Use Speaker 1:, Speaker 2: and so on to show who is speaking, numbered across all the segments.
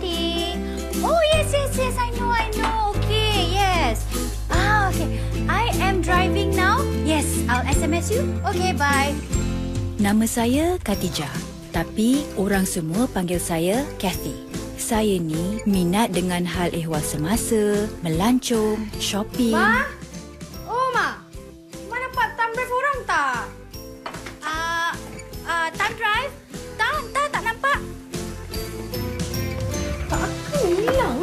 Speaker 1: busybody. Oh, yes, I know. Okay, yes. Okay. I am driving now. Yes, I'll SMS you. Okay, bye.
Speaker 2: Nama saya Khadijah, tapi orang semua panggil saya Kathy. Saya ni minat dengan hal ehwal semasa, melancong, shopping.
Speaker 3: Ma? Oh, Ma. Ma nampak time drive orang tak?
Speaker 1: Time drive? Tak nampak.
Speaker 3: Tak akan hilang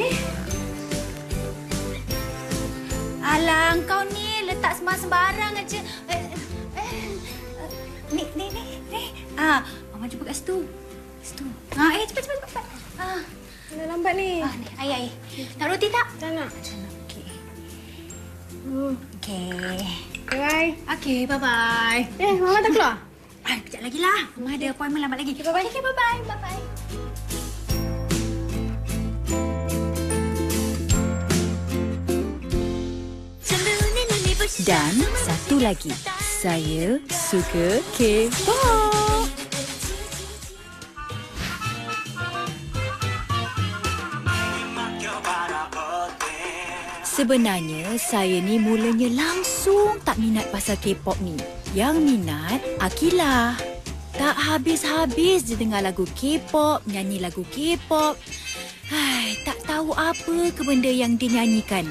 Speaker 1: Alah, kau ni letak sembarang aja. Ni. Mama jumpa kat situ. Cepat.
Speaker 3: Dah lambat ni.
Speaker 1: Ni, air. Nak roti tak?
Speaker 3: Tak nak.
Speaker 1: Okey.
Speaker 3: Bye.
Speaker 1: Okey, bye-bye.
Speaker 3: Mama tak keluar?
Speaker 1: Kejap lagi lah. Mama ada appointment lambat lagi.
Speaker 3: Bye-bye.
Speaker 1: Okay, bye-bye. Bye-bye.
Speaker 2: Dan satu lagi, saya suka K-pop. Sebenarnya, saya ni mulanya langsung tak minat pasal K-pop ni. Yang minat, Akilah. Tak habis-habis je dengar lagu K-pop, nyanyi lagu K-pop. Tak tahu apa ke benda yang dia nyanyikan.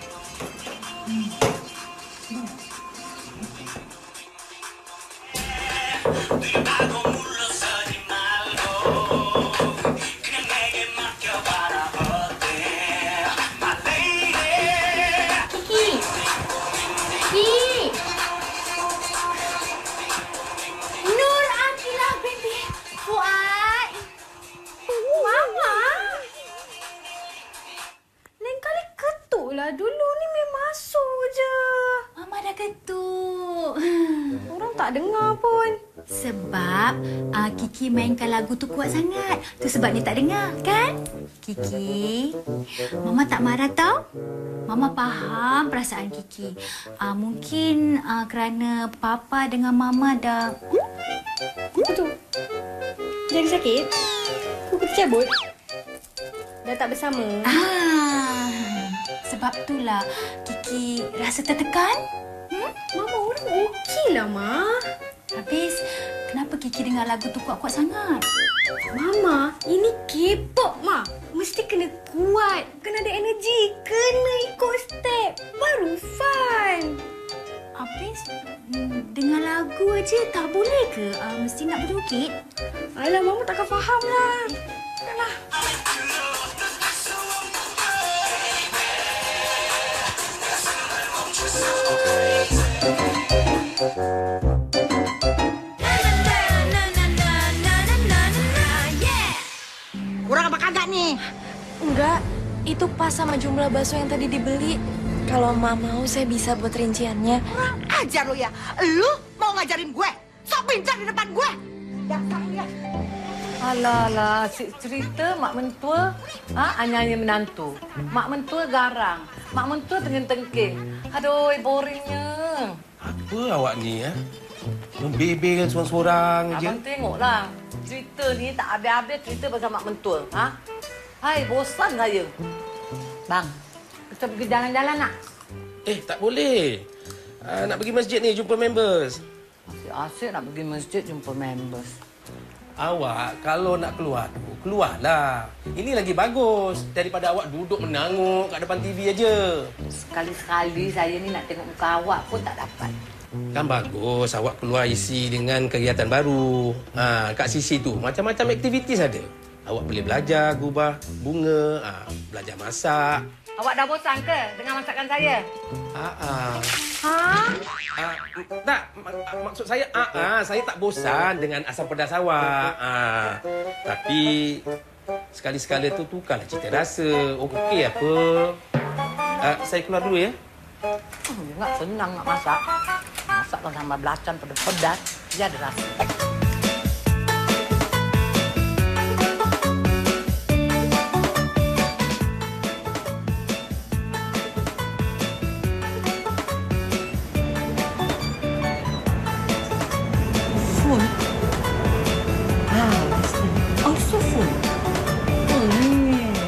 Speaker 3: Dulu ni memang masuk je.
Speaker 1: Mama dah ketuk.
Speaker 3: Orang tak dengar pun.
Speaker 1: Sebab Kiki mainkan lagu tu kuat sangat. Tu sebab dia tak dengar, kan? Kiki, Mama tak marah tau. Mama faham perasaan Kiki. Mungkin kerana Papa dengan Mama dah...
Speaker 3: Apa tu? Jadi sakit? Kuku tercabut? Dah tak bersama?
Speaker 1: Sebab itulah Kiki rasa tertekan.
Speaker 3: Mama orang okeylah, Ma.
Speaker 1: Habis, kenapa Kiki dengar lagu tu kuat-kuat sangat?
Speaker 3: Mama, ini K-pop, Ma. Mesti kena kuat. Kena ada energi. Kena ikut step. Baru fun.
Speaker 1: Habis, dengar lagu aja tak boleh ke? Mesti nak berjoget?
Speaker 3: Alah, Mama takkan faham lah. Alah.
Speaker 4: Kurang apa kagak nih?
Speaker 5: Enggak, itu pas sama jumlah bakso yang tadi dibeli. Kalau Mak mau, saya bisa buat rinciannya.
Speaker 4: Kurang ajar lo ya. Lu mau ngajarin gue? Sok pintar di depan gue. Dasar ya.
Speaker 6: Alah, cerita mak mentua, anyanya menantu. Mak mentua garang, mak mentua tengking-tengking. Aduh, boringnya.
Speaker 7: Apa awak ni, ya? Membebel seorang-seorang je.
Speaker 6: Abang tengoklah. Cerita ni tak habis-habis cerita pasal mak mentua. Hai, bosan saya. Bang, kita pergi jalan-jalan nak?
Speaker 7: Tak boleh. Nak pergi masjid ni, jumpa members.
Speaker 6: Asyik nak pergi masjid jumpa members.
Speaker 7: Awak kalau nak keluar tu, keluarlah. Ini lagi bagus daripada awak duduk menanguk kat depan TV aja.
Speaker 6: Sekali-sekali saya ni nak tengok muka awak pun tak dapat.
Speaker 7: Kan bagus awak keluar isi dengan kegiatan baru. Kat sisi tu macam-macam aktivitis ada. Awak boleh belajar gubah bunga, belajar masak.
Speaker 6: Awak dah bosan ke dengan masakan saya?
Speaker 7: Tak, maksud saya saya tak bosan dengan asam pedas awak. Tapi sekali-sekala tu tukarlah cita rasa. Okey apa? Saya keluar dulu ya.
Speaker 6: Enggak senang nak masak. Masaklah sambal belacan pedas-pedas, dia ada rasa.
Speaker 4: Also full.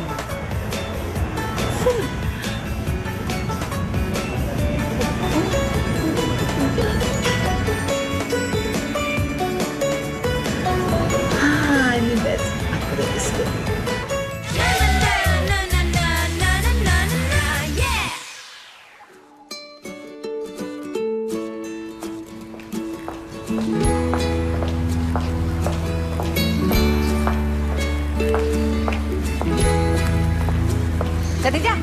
Speaker 6: ada je.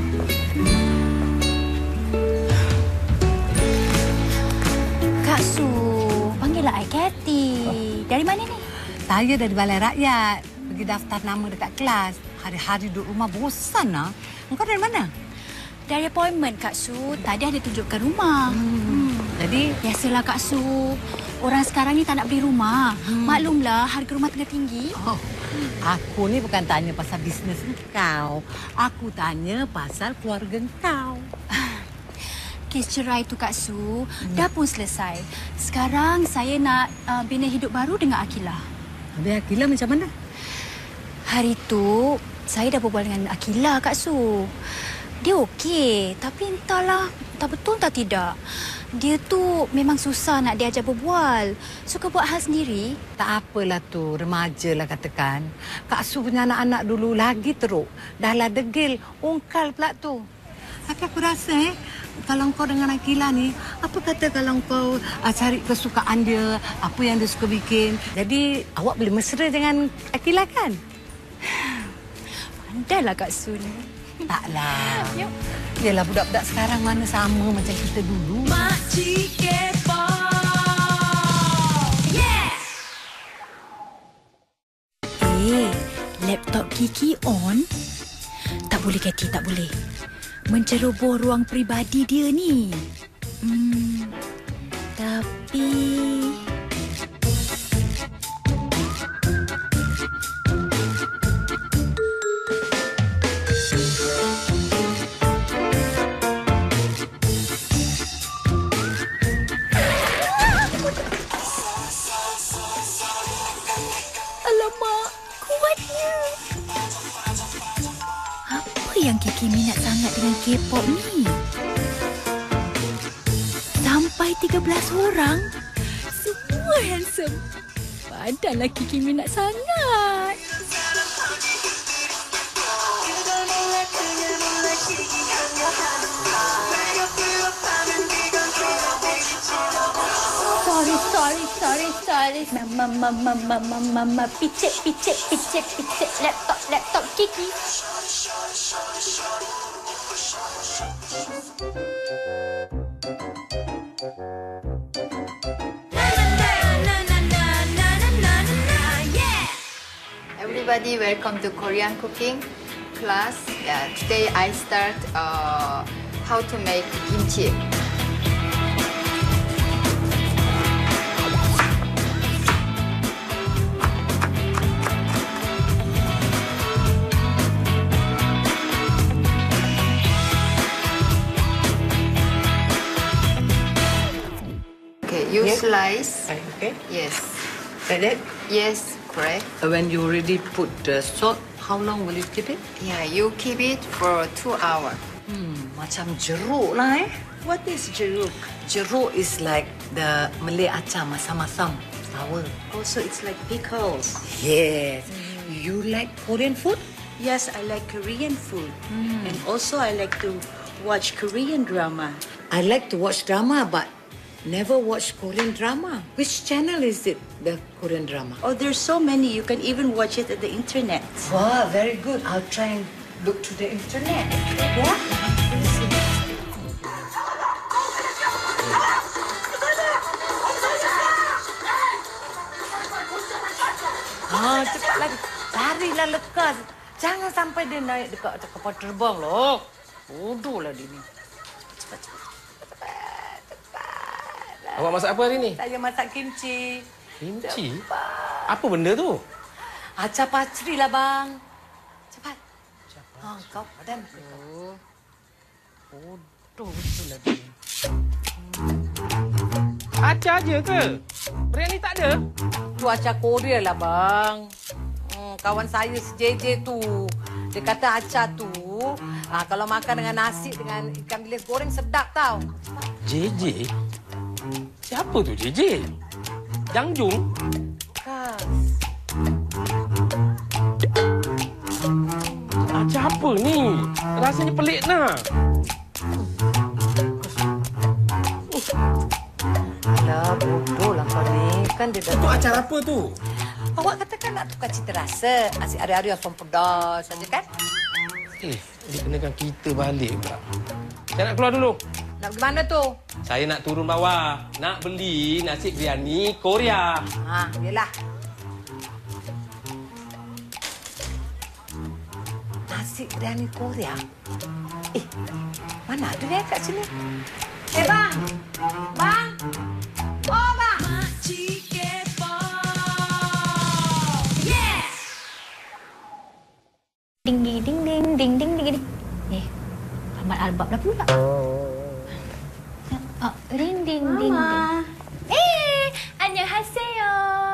Speaker 2: Kak Su, panggillah I Cathy. Dari mana ni?
Speaker 6: Saya dari Balai Rakyat. Pergi daftar nama dekat kelas. Hari-hari duduk rumah bosan lah. Engkau dari mana?
Speaker 2: Dari appointment, Kak Su. Tadi ada tunjukkan rumah.
Speaker 6: Jadi,
Speaker 2: Biasalah, Kak Su. Orang sekarang ni tak nak beli rumah. Maklumlah, harga rumah tengah tinggi.
Speaker 6: aku ni bukan tanya pasal bisnes engkau. Aku tanya pasal keluarga engkau.
Speaker 2: Kes cerai tu, Kak Su, dah pun selesai. Sekarang saya nak bina hidup baru dengan Akilah.
Speaker 6: Habis Akilah macam mana?
Speaker 2: Hari tu, saya dah berbual dengan Akilah, Kak Su. Dia okey, tapi entahlah, tak betul tak tidak. Dia tu memang susah nak diajar berbual. Suka buat hal sendiri.
Speaker 6: Tak apalah tu, remaja lah katakan. Kak Su punya anak-anak dulu lagi teruk. Dah lah degil, ungkal pula tu. Tapi aku rasa kalau kau dengan Akilah ni, apa kata kalau kau cari kesukaan dia, apa yang dia suka bikin. Jadi awak boleh mesra dengan Akilah kan?
Speaker 2: Pandailah Kak Su ni.
Speaker 6: Taklah. Yelah budak-budak sekarang mana sama macam kita dulu.
Speaker 2: Makcik Kaypop. Laptop Kiki on? Tak boleh, Cathy, tak boleh. Menceroboh ruang peribadi dia ni. Tapi... Alamak, kuatnya. Apa yang Kiki minat sangat dengan K-pop ni? Sampai 13 orang. Semua handsome. Padahal Kiki minat sangat. Sorry. Mama, picit. Laptop Kiki.
Speaker 8: Everybody, welcome to Korean cooking class. Today I start how to make kimchi. Okay, you slice.
Speaker 4: Okay.
Speaker 8: Yes.
Speaker 4: Like that?
Speaker 8: Yes, correct.
Speaker 4: When you already put the salt, how long will you keep it?
Speaker 8: Yeah, you keep it for 2 hours.
Speaker 4: Macam jeruk lah
Speaker 8: What is jeruk?
Speaker 4: Jeruk is like the Malay achar, masam-masam, sour.
Speaker 9: Also, it's like pickles.
Speaker 4: Yes. You like Korean food?
Speaker 9: Yes, I like Korean food. And also, I like to watch Korean drama.
Speaker 4: I like to watch drama, but never watch Korean drama. Which channel is it, the Korean drama?
Speaker 9: Oh, there's so many. You can even watch it at the internet.
Speaker 4: Wow, very good. I'll try and look to the internet. Yeah? Cepat lagi. Larilah lekas. Jangan sampai dia naik dekat kapal terbang loh. Bodohlah dia ni. Cepat.
Speaker 7: Awak masak apa hari ni?
Speaker 4: Saya masak kimchi.
Speaker 7: Kimchi? Apa benda tu?
Speaker 4: Acar pacri lah, bang. Cepat. Kau padan. Bodoh betul lah dia.
Speaker 7: Acar je ke? Biryani tak ada?
Speaker 4: Tu acar Korea lah, bang. Kawan saya si JJ tu. Dia kata acar tu, kalau makan dengan nasi dengan ikan bilis goreng sedap tau.
Speaker 7: JJ? Siapa tu JJ? Jangjung?
Speaker 4: Kas.
Speaker 7: Acar apa ni? Rasanya pelik nak.
Speaker 4: Alah, bodoh lah kau ni. Kan dia dah...
Speaker 7: Itu acar apa tu?
Speaker 4: Awak katakan nak tukar cita rasa. Asyik hari-hari asam pedas saja kan?
Speaker 7: Dia kenakan kita balik pula. Saya nak keluar dulu.
Speaker 4: Nak pergi mana tu?
Speaker 7: Saya nak turun bawah. Nak beli nasi biryani Korea.
Speaker 4: Yelah. Nasi biryani Korea? Mana ada dia kat sini? Bang! Bang! Oh, bang!
Speaker 2: Makcik Kaypop. Yeah!
Speaker 1: Ding ding ding ding ding ding ding ding. Ahmad Albab dah pula. Ring ding ding ding. Annyeonghaseyo.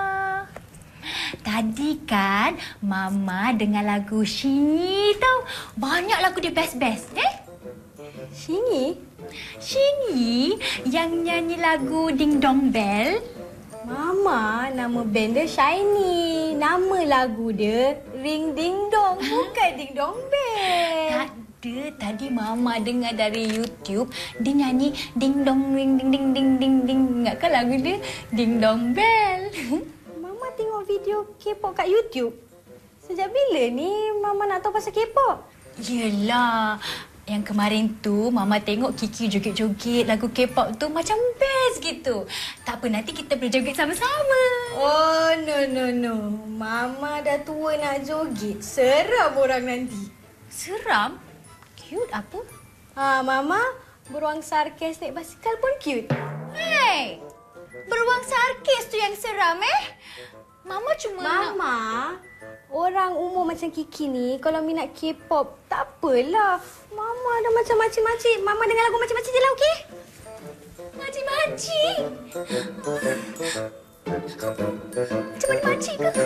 Speaker 1: Tadi kan Mama dengar lagu Shingi tau. Banyak lagu dia best-best.
Speaker 3: Shingi?
Speaker 1: Shingi yang nyanyi lagu Ding Dong Bell.
Speaker 3: Mama, nama band dia Shiny. Nama lagu dia Ring Ding Dong, bukan Ding Dong Bell.
Speaker 1: Tak ada. Tadi Mama dengar dari YouTube dia nyanyi Ding Dong Ring Ding Ding Ding Ding Ding. Ingatkah lagu dia Ding Dong Bell?
Speaker 3: Mama tengok video K-pop kat YouTube. Sejak bila ni Mama nak tahu pasal K-pop?
Speaker 1: Yelah. Yang kemarin tu Mama tengok Kiki joget-joget lagu K-pop tu macam best gitu. Tak apa, nanti kita boleh joget sama-sama.
Speaker 3: Oh, no. Mama dah tua nak joget. Seram orang nanti.
Speaker 1: Seram? Cute apa?
Speaker 3: Mama, beruang sarkis naik basikal pun cute.
Speaker 1: Hey! Beruang sarkis tu yang seram Mama cuma
Speaker 3: Mama, orang umur macam Kiki ni kalau minat K-pop, tak apalah. Mama dah macam makcik-makcik. Mama dengar lagu makcik-makcik je lah, okey?
Speaker 1: Makcik-makcik? Macam mana makcik ke?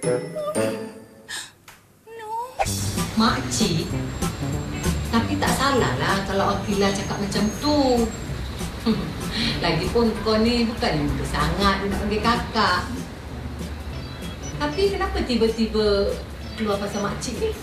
Speaker 1: No.
Speaker 6: Makcik? Tapi tak salah lah kalau Akila cakap macam tu. Lagipun kau ni bukan yang muda sangat nak panggil kakak. Tapi kenapa tiba-tiba keluar pasal makcik ni?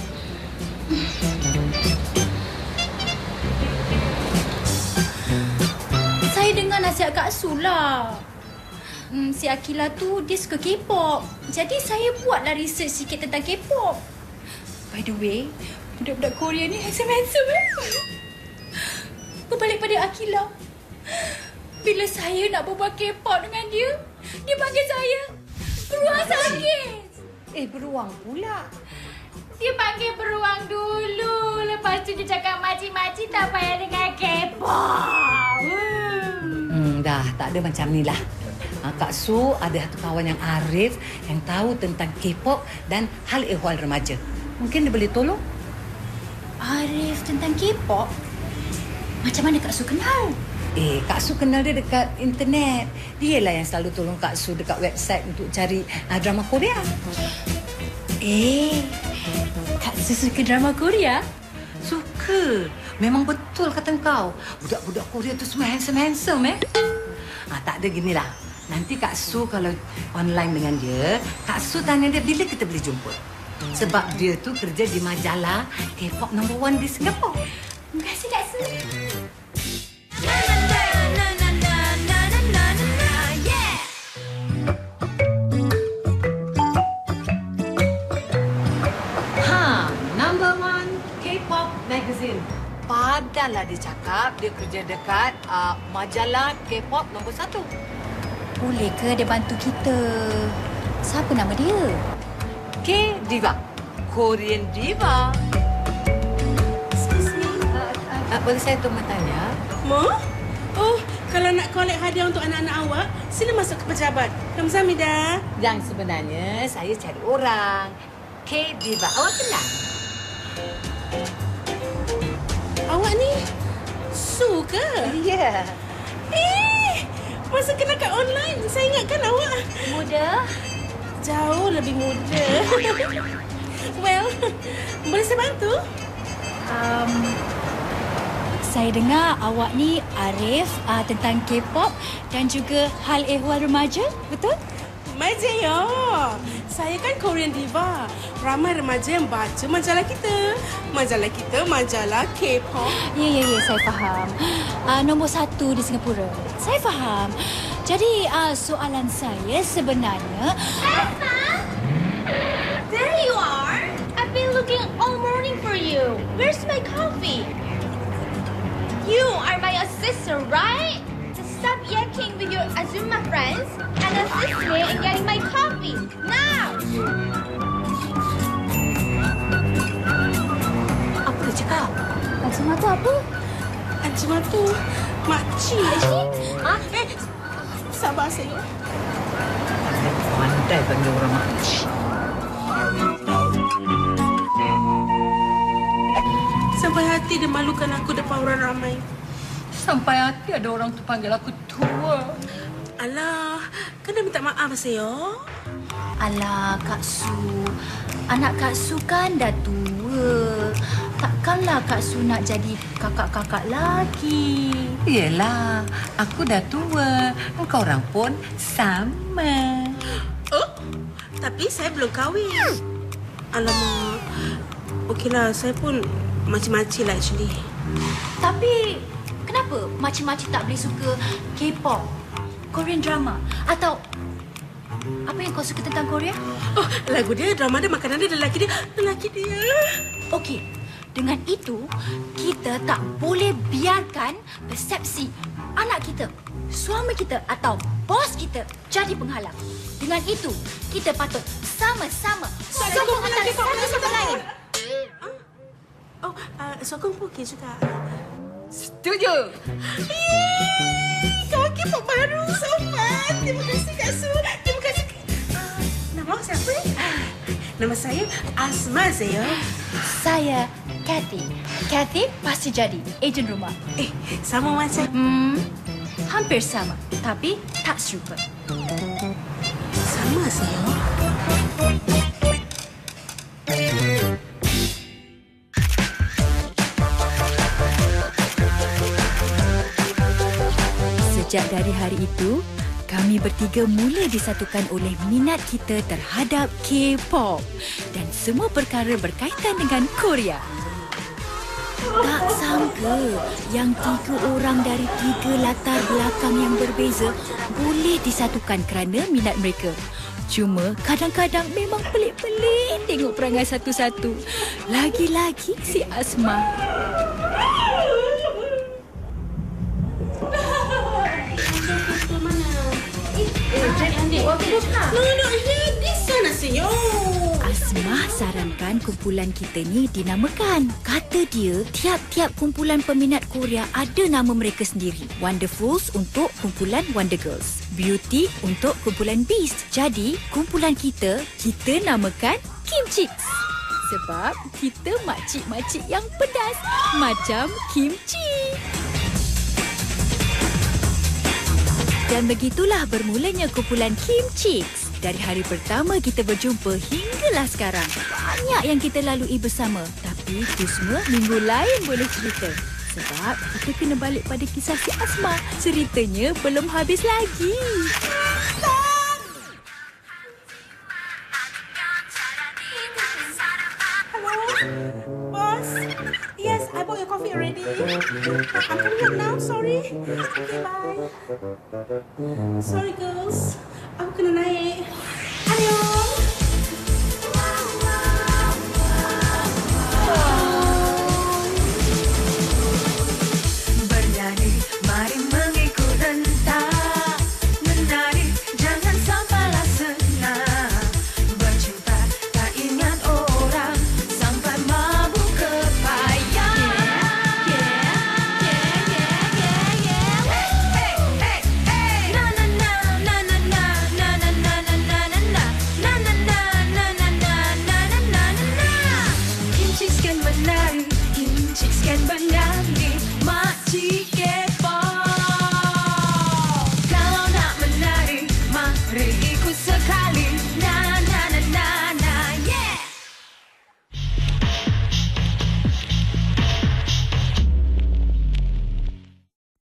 Speaker 1: Saya dengar nasihat Kak Su lah. Si Akila tu dia suka K-pop. Jadi saya buatlah research sikit tentang K-pop. By the way, budak-budak Korea ni handsome-handsome Berbalik pada Akila. Bila saya nak berbual K-pop dengan dia, dia panggil saya beruang sakit.
Speaker 6: Beruang pula.
Speaker 1: Dia panggil beruang dulu. Lepas tu dia cakap makcik-makcik tak payah dengar K-pop.
Speaker 6: Dah, tak ada macam ni lah. Kak Su ada satu kawan yang arif yang tahu tentang K-pop dan hal ehwal remaja. Mungkin dia boleh tolong.
Speaker 1: Arif tentang K-pop? Macam mana Kak Su kenal?
Speaker 6: Kak Su kenal dia dekat internet. Dialah yang selalu tolong Kak Su dekat website untuk cari drama Korea.
Speaker 1: Kak Su suka drama Korea?
Speaker 6: Suka. Memang betul kata kau. Budak-budak Korea tu semua handsome-handsome tak ada ginilah. Nanti Kak Su kalau online dengan dia, Kak Su tanya dia bila kita boleh jumpa. Sebab dia tu kerja di majalah K-pop No. 1 di Singapura.
Speaker 1: Terima kasih Kak Su.
Speaker 6: Number 1 K-pop magazine. Padahlah dia cakap dia kerja dekat majalah K-pop No. 1.
Speaker 1: Boleh ke dia bantu kita? Siapa nama dia?
Speaker 6: K-Diva. Korean Diva.
Speaker 3: Excuse me.
Speaker 6: Boleh saya tolong tanya?
Speaker 10: Ma? Oh, kalau nak collect hadiah untuk anak-anak awak, sila masuk ke pejabat. Kamsahamnida.
Speaker 6: Yang sebenarnya saya cari orang. K-Diva. Awak kenal?
Speaker 10: Awak ni Su ke?
Speaker 6: Ya.
Speaker 10: Masa kenal kat online, saya ingatkan awak
Speaker 1: Muda?
Speaker 10: jauh lebih muda. Well, boleh saya bantu?
Speaker 1: Saya dengar awak ni arif tentang K-pop dan juga hal ehwal remaja, betul?
Speaker 10: Maja. Saya kan Korean Diva. Ramai remaja yang baca majalah kita. Majalah kita, majalah K-pop.
Speaker 1: Ya, saya faham. Nombor 1 di Singapura. Saya faham. Jadi, soalan saya sebenarnya...
Speaker 3: There you are. I've been looking all morning
Speaker 11: for you. Where's my coffee? You are my assistant, right? So stop yakking with your Azuma friends and assist me in getting my coffee. Now!
Speaker 10: Apa dia cakap?
Speaker 1: Azuma tu apa?
Speaker 10: Azuma tu makcik. Sabar saya.
Speaker 6: Pandai panggil orang makcik.
Speaker 10: Sampai hati dia malukan aku depan orang ramai.
Speaker 6: Sampai hati ada orang tu panggil aku tua.
Speaker 10: Alah, kena minta maaf saya.
Speaker 2: Alah, Kak Su. Anak Kak Su kan dah tua. Takkanlah Kak Su nak jadi kakak-kakak lagi.
Speaker 6: Yelah, aku dah tua. Engkau orang pun sama.
Speaker 10: Oh, tapi saya belum kahwin. Alamak. Okeylah, saya pun macam-macam lah actually.
Speaker 2: Tapi, kenapa makcik-makcik tak boleh suka K-pop, Korean drama? Atau apa yang kau suka tentang Korea?
Speaker 10: Oh, lagu dia, drama dia, makanan dia, lelaki dia.
Speaker 2: Okey, dengan itu, kita tak boleh biarkan persepsi anak kita, suami kita atau bos kita jadi penghalang. Dengan itu, kita patut sama-sama sokong antara satu sama lain.
Speaker 10: Oh, sokong pun okey juga.
Speaker 6: Setuju.
Speaker 10: Kawan K-pop baru, so fun. Terima kasih Kak Su. Terima kasih. Nama siapa? Nama saya Asma saya.
Speaker 2: Saya Kathy. Kathy pasti jadi ejen rumah.
Speaker 10: Sama macam.
Speaker 2: Hampir sama, tapi tak serupa.
Speaker 10: Sama saya.
Speaker 2: Sejak dari hari itu, kami bertiga mula disatukan oleh minat kita terhadap K-pop dan semua perkara berkaitan dengan Korea. Tak sangka yang 3 orang dari 3 latar belakang yang berbeza boleh disatukan kerana minat mereka. Cuma kadang-kadang memang pelik-pelik tengok perangai satu-satu. Lagi-lagi si Asma.
Speaker 10: No, here, this one asyik.
Speaker 2: Asma sarankan kumpulan kita ni dinamakan. Kata dia, tiap-tiap kumpulan peminat Korea ada nama mereka sendiri. Wonderfuls untuk kumpulan Wonder Girls. Beauty untuk kumpulan Beast. Jadi, kumpulan kita namakan Makciks. Sebab kita makcik-makcik yang pedas. Macam kimchi. Dan begitulah bermulanya kumpulan Makciks. Dari hari pertama kita berjumpa hinggalah sekarang. Banyak yang kita lalui bersama. Tapi itu semua minggu lain boleh cerita. Sebab kita kena balik pada kisah si Asma. Ceritanya belum habis lagi.
Speaker 10: Hello, boss. Yes, I bought your coffee already. I'm coming up now. Sorry. Okay, bye. Sorry, girls. Aku kena naik. Ayo.